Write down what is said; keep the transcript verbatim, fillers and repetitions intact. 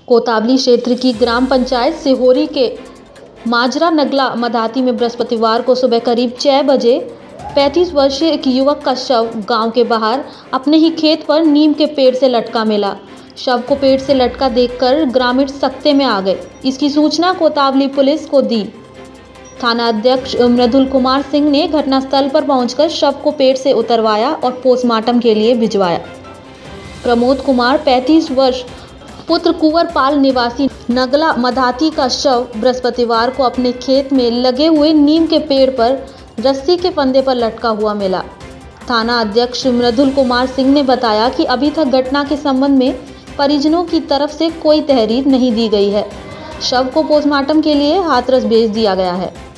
कोतावली क्षेत्र की ग्राम पंचायत सिहोरी के माजरा नगला मधाती में बृहस्पतिवार को सुबह करीब छह बजे पैंतीस वर्षीय एक युवक का शव गांव के बाहर अपने ही खेत पर नीम के पेड़ से लटका मिला। शव को पेड़ से लटका देखकर ग्रामीण सकते में आ गए। इसकी सूचना कोतावली पुलिस को दी। थाना अध्यक्ष मृदुल कुमार सिंह ने घटनास्थल पर पहुंचकर शव को पेड़ से उतरवाया और पोस्टमार्टम के लिए भिजवाया। प्रमोद कुमार पैंतीस वर्ष पुत्र कुंवर पाल निवासी नगला मधाती का शव बृहस्पतिवार को अपने खेत में लगे हुए नीम के पेड़ पर रस्सी के फंदे पर लटका हुआ मिला। थाना अध्यक्ष मृदुल कुमार सिंह ने बताया कि अभी तक घटना के संबंध में परिजनों की तरफ से कोई तहरीर नहीं दी गई है। शव को पोस्टमार्टम के लिए हाथरस भेज दिया गया है।